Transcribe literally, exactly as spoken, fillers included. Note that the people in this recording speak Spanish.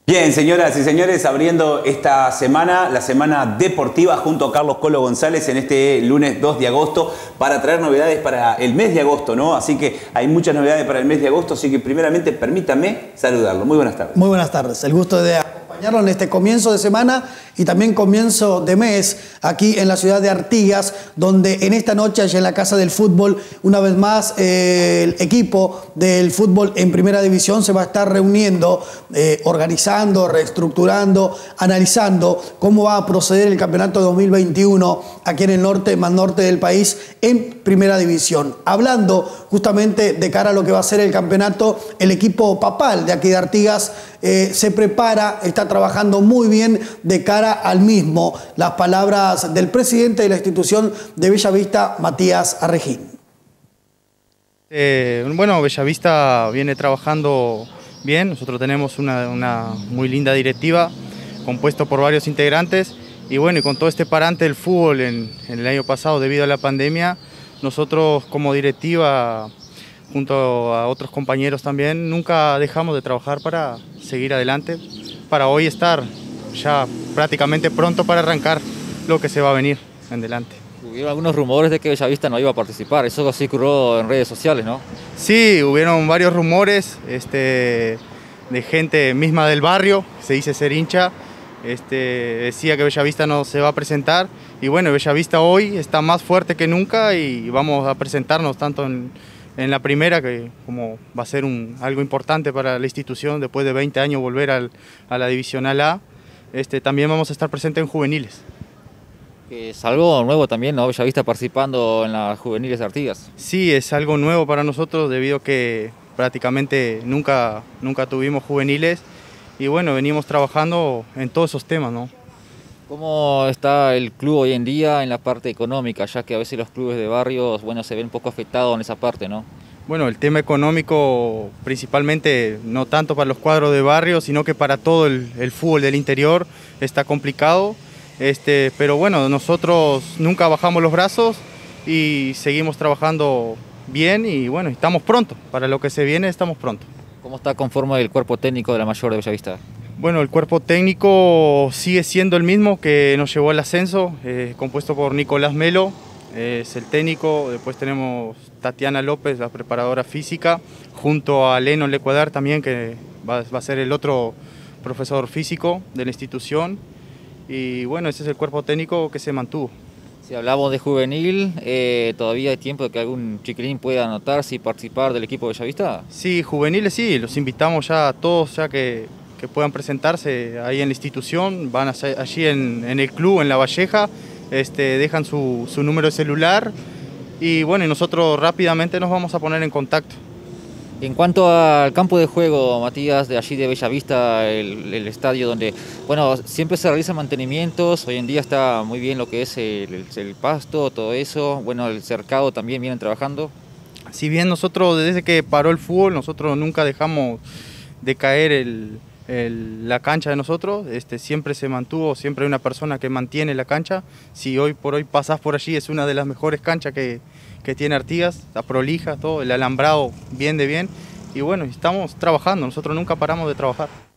Bien, señoras y señores, abriendo esta semana, la semana deportiva junto a Carlos Colo González en este lunes dos de agosto para traer novedades para el mes de agosto, ¿no? Así que hay muchas novedades para el mes de agosto, así que primeramente permítame saludarlo. Muy buenas tardes. Muy buenas tardes, el gusto de acompañarlo en este comienzo de semana y también comienzo de mes aquí en la ciudad de Artigas, donde en esta noche allá en la Casa del Fútbol, una vez más eh, el equipo del fútbol en Primera División se va a estar reuniendo, eh, organizando, reestructurando, analizando cómo va a proceder el campeonato dos mil veintiuno aquí en el norte, más norte del país, en Primera División. Hablando justamente de cara a lo que va a ser el campeonato, el equipo papal de aquí de Artigas eh, se prepara, está trabajando muy bien de cara al mismo. Las palabras del presidente de la institución de Bellavista, Matías Arrejín. Eh, bueno, Bellavista viene trabajando bien. Nosotros tenemos una, una muy linda directiva compuesto por varios integrantes y bueno, y con todo este parante del fútbol en, en el año pasado debido a la pandemia, nosotros como directiva junto a otros compañeros también nunca dejamos de trabajar para seguir adelante, para hoy estar ya prácticamente pronto para arrancar lo que se va a venir en adelante. Hubieron algunos rumores de que Bellavista no iba a participar, eso así ocurrió en redes sociales, ¿no? Sí, hubieron varios rumores este, de gente misma del barrio, se dice ser hincha, este, decía que Bellavista no se va a presentar y bueno, Bellavista hoy está más fuerte que nunca y vamos a presentarnos tanto en, en la primera, que como va a ser un, algo importante para la institución después de veinte años volver al, a la Divisional A, este, también vamos a estar presentes en juveniles. Es algo nuevo también, ¿no? Bellavista participando en las juveniles de Artigas. Sí, es algo nuevo para nosotros debido a que prácticamente nunca, nunca tuvimos juveniles y bueno, venimos trabajando en todos esos temas, ¿no? ¿Cómo está el club hoy en día en la parte económica, ya que a veces los clubes de barrios, bueno, se ven un poco afectados en esa parte, ¿no? Bueno, el tema económico principalmente no tanto para los cuadros de barrio, sino que para todo el, el fútbol del interior está complicado. Este, pero bueno, nosotros nunca bajamos los brazos y seguimos trabajando bien y bueno, estamos pronto, para lo que se viene estamos pronto. ¿Cómo está conforme el cuerpo técnico de la mayor de Bellavista? Bueno, el cuerpo técnico sigue siendo el mismo que nos llevó al ascenso, eh, compuesto por Nicolás Melo, eh, es el técnico, después tenemos Tatiana López, la preparadora física, junto a Leno Lecuadar también, que va, va a ser el otro profesor físico de la institución. Y bueno, ese es el cuerpo técnico que se mantuvo. Si hablamos de juvenil, eh, ¿todavía hay tiempo de que algún chiquilín pueda anotarse y participar del equipo de Bellavista? Sí, juveniles sí, los invitamos ya a todos ya que, que puedan presentarse ahí en la institución, van a, allí en, en el club, en La Valleja, este, dejan su, su número de celular y bueno, y nosotros rápidamente nos vamos a poner en contacto. En cuanto al campo de juego, Matías, de allí de Bellavista, el, el estadio donde, bueno, siempre se realizan mantenimientos, hoy en día está muy bien lo que es el, el, el pasto, todo eso, bueno, el cercado también vienen trabajando. Si bien nosotros, desde que paró el fútbol, nosotros nunca dejamos de caer el, el, la cancha de nosotros, este, siempre se mantuvo, siempre hay una persona que mantiene la cancha, si hoy por hoy pasás por allí es una de las mejores canchas que que tiene Artigas, está prolija, todo, el alambrado bien de bien y bueno, estamos trabajando, nosotros nunca paramos de trabajar.